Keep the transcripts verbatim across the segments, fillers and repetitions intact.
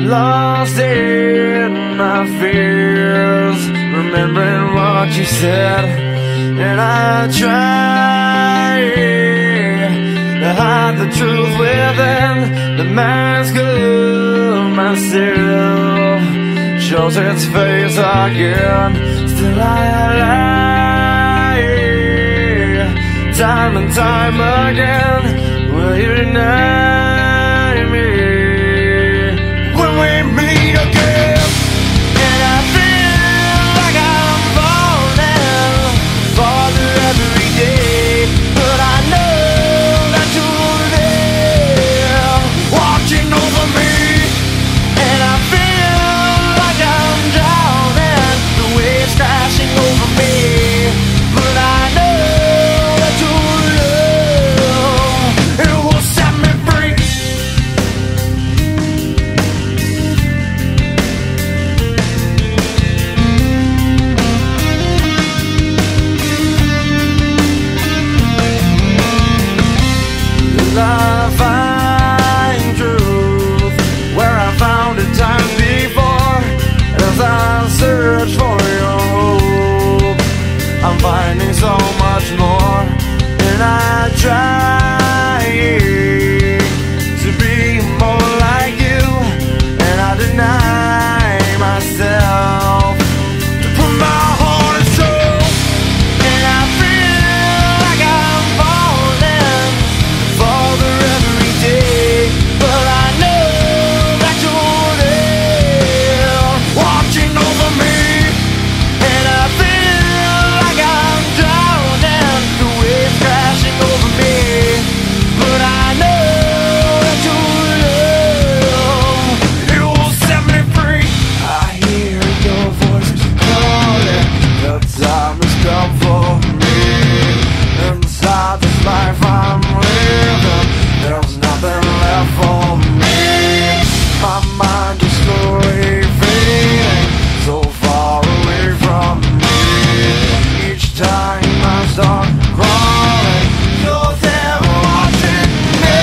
lost in my fears, remembering what you said, and I try to hide the truth within. The mask of myself shows its face again. Still I lie, time and time again. Will you deny me when we meet again? And I feel like I'm falling farther every day, but I know that you're there, watching over me. And I feel like I'm drowning, the waves crashing over me, but I know that your love, it will set me free. I find truth where I found it time before. As I search for your hope, I'm finding so much more. And I try to be more like you, and I deny myself to put my heart and soul. And I feel like I'm falling farther every day, but I know that you're there, watching over me. And I feel like I'm drowning, the waves crashing over me, but I know that your love, it will set me free. I hear your voice calling, the time has come for me. Inside this life I'm living, there's nothing left for me. My mind is slowly fading, so far away from me. Each time I start crawling, you're there watching me.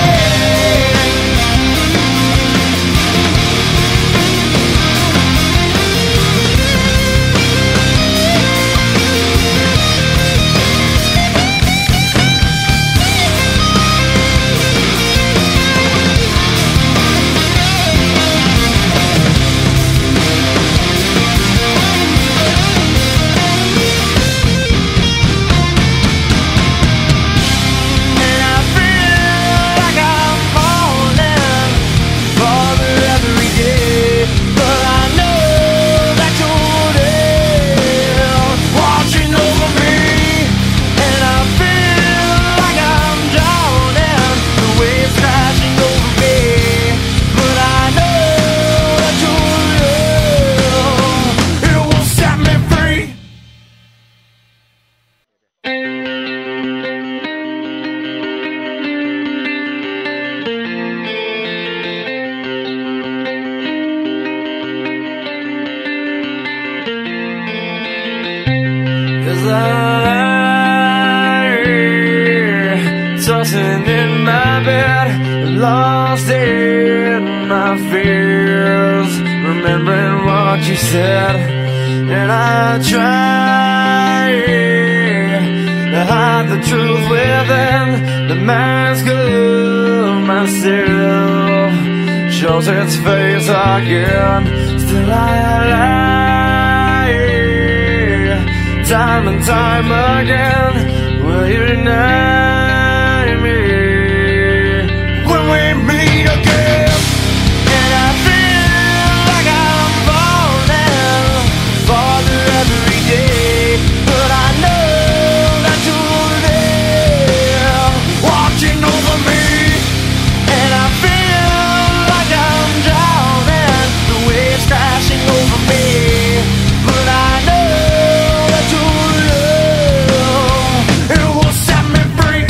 And I feel like I'm falling farther every day, but I know that you're there, watching over me. And I feel like I'm drowning, the waves crashing over me, but I know that your love, it will set me free. Cause I lie, tossing in my bed, lost in my fears, remembering what you said, and I try to hide the truth within. The mask of myself shows its face again. Still I lie, time and time again. Will you deny me when we meet again? And I feel like I'm falling farther every day, but I know that you're there, watching over me. And I feel like I'm drowning, the waves crashing over me, but I know that your love, it will set me free.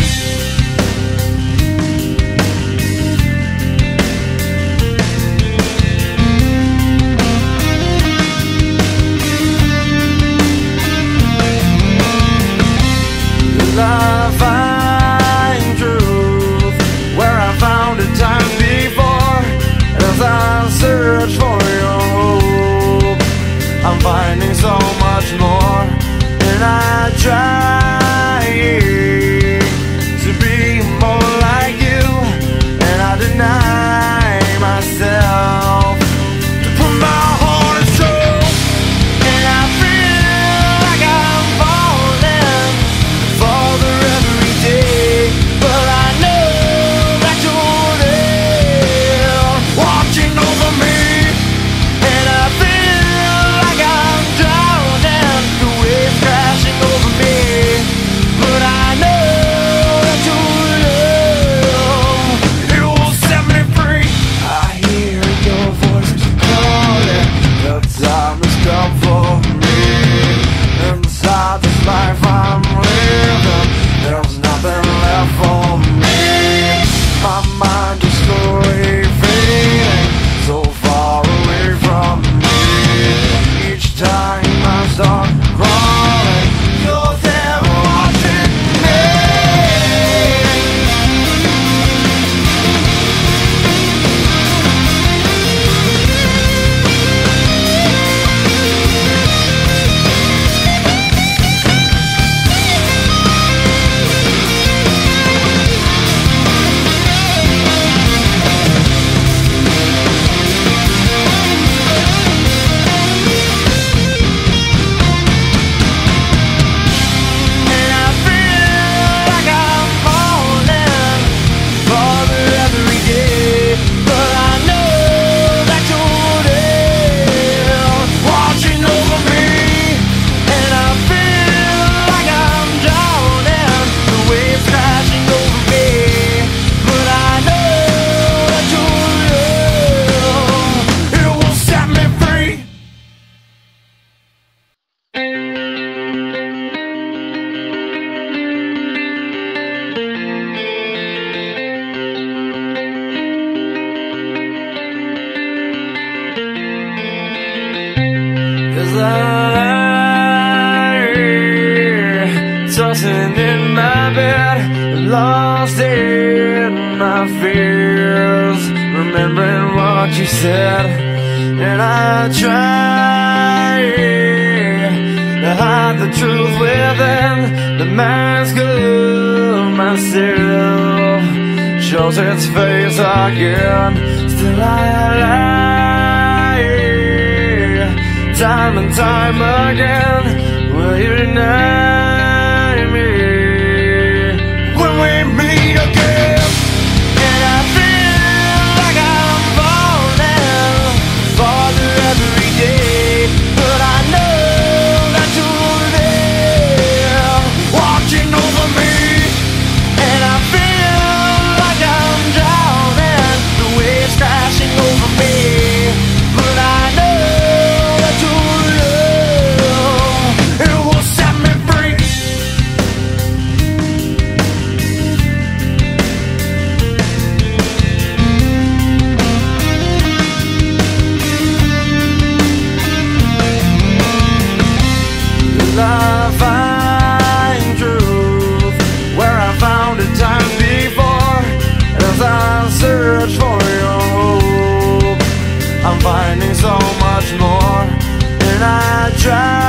lost in my fears, remembering what you said, and I try to hide the truth within. The mask of myself shows its face again. Still I lie, time and time again. Will you deny me when we meet again? And I feel like I'm falling farther every day, but I know that you're there watching over me. And I feel like I'm drowning, the waves crashing over me, but I know that you're love, it will set me free. I find truth where I found it time before. As I search for your hope, I'm finding so much more, and I try